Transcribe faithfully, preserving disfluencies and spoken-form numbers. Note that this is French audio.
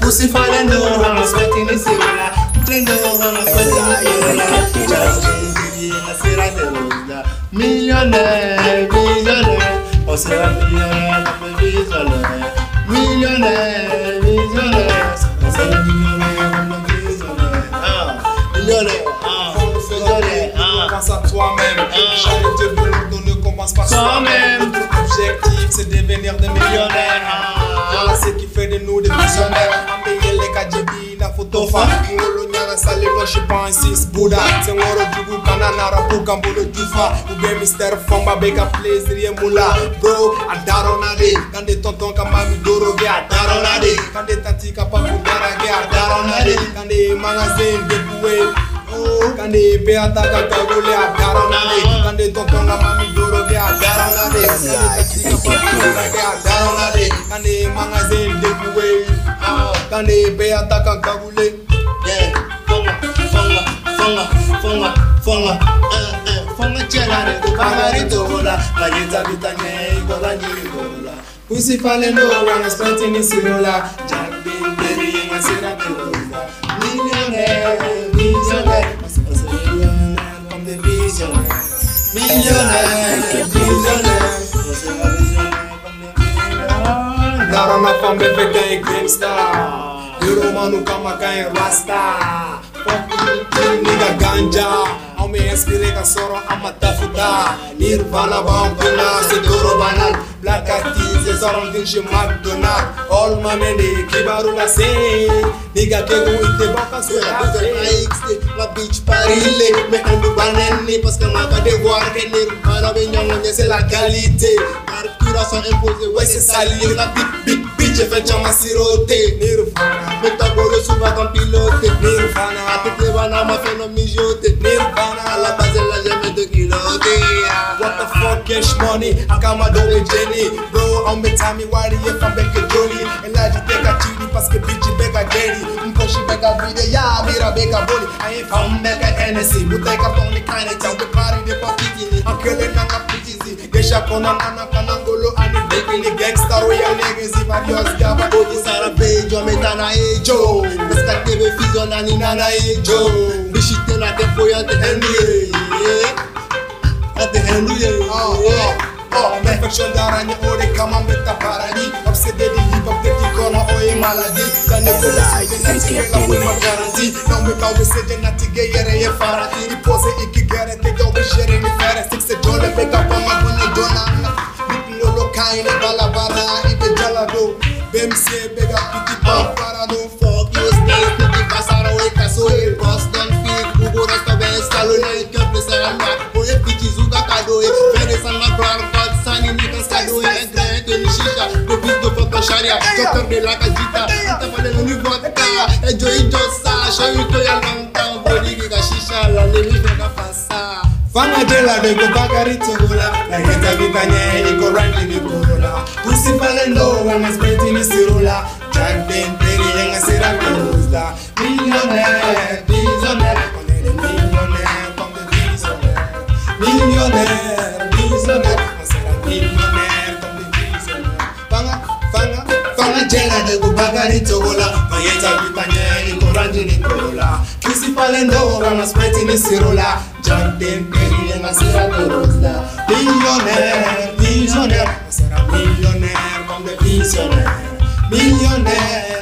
Pussy falling down, I'm sweating the ceiling. Falling down, I'm sweating the ceiling. Just baby, I say that the road. Millionaire, millionaire. On sera millionnaire, comme visionnaire. Millionnaire, millionnaire. On sera millionnaire, comme visionnaire. Ah, millionnaire, ah, millionnaire, ah. Pense à toi-même. Jamais te veut nous ne commence pas toi-même. Notre objectif, c'est devenir des millionnaires. Voilà ce qui fait de nous des visionnaires. Ambiye les kajibi na photofa. Ngolo nyara sale lo je pense Bouddha. C'est woro jugu kanana rapu kambulo jufa. Ube Mister Fomba beka plaisir ye mula. Bro, adaronade. Kande tonton kamami doroge adaronade. Kande tanti kapapu darage adaronade. Kande magazine deboué. Kande pe ataka kagule adaronade. Kande tonton kamami doroge adaronade. Kande tanti kapapu darage adaronade. Kande magazine deboué. Kande pe ataka kagule. Yeah, fonga, fonga, fonga, fonga, fonga, eh, eh, fonga chelare, kubagari tola, magita bitanye, gola nyiri gola. Pussy falling low, I'm spending in Sirola. Jack being berry, and I see that gola. Millionaire, millionaire, millionaire, from the visionary. Millionaire, millionaire, Darona from the big gangsta. Hero manu kama kain rasta. Fuck nigga ganja. Au me inspiré ka soro ama tafuta. Nirvana bampuna se doro banal. Black artist soro dinche McDonald. All my men kibaru la se. Nigga kego ite baka so la buse la beach parile. Me andu banani parce que ma ka devoir que Nirvana be nyongo c'est la qualité. Arcuration imposée ouais c'est salir la big big bitch fait jama siroté. Nirvana Metabolo souvent comme pilote. Nirvana a toutes les vannes m'a fait non mijoter. Nirvana à la base elle a jamais de kiloté. What the fuck cash money Akamado et Jenny. Bro on me tell me why you from Becca Johnny. Elle a dit Becca Chidi parce que bitch Becca Gary. Mkoshi Becca Vide ya mira Becca Boli. I ain't from Becca Hennessy. Bouteille carton ni kane tiens de Paris de papitini. Ankele nanga pitizi. Gesha kona nana kanangolo ani big gangsta royal legacy various gaba. Bodi Sarah Bejo metana Joe, parce que T V fusion ani nana e Joe. Bichite na te foya te Henry, te Henry. Oh oh oh, perfection darani ore kama meta parani. Obsédé de hip hop te kona oye maladie. Kane ko la ite na we ma garantie. Non me pas obsédé na tige yere ye farati. Pose ikigere te do bishare ni fere. Six jole make up on my bonne dona. Bit no kaine balabara ibe jalado. B M C bega piti pa parado. Fuck you stay piti pasara we kaso e Boston fit Ugo resta ben salone e keple saranga. Oye piti zuga kado e Vene san ma brar fat sani niggas kado e Grand e nishisha de bis de foto sharia. Docteur de la casita Ita fale no ni vodka. Enjoy jossa Shayu to ya longtown Body giga shisha La nemi vena fasa Fanga jela de go bagari togola. La geta vitanye e go rangi ni gola. Pussy falling low, I'm spending in Sirola. Jack Ben Perry and I said I'm close. Millionaire, millionaire, on est des millionnaires comme des visionnaires. Millionnaire, millionnaire, on sera millionnaire comme des visionnaires. Fanga, fanga, fanga jela de go bagari togola. La geta vitanye e go rangi ni gola. Pussy falling low, I'm spending in Sirola. Jack Ben Perry and I said I'm close. Millionnaire, millionnaire, on sera millionnaire comme des visionnaires. Millionnaire.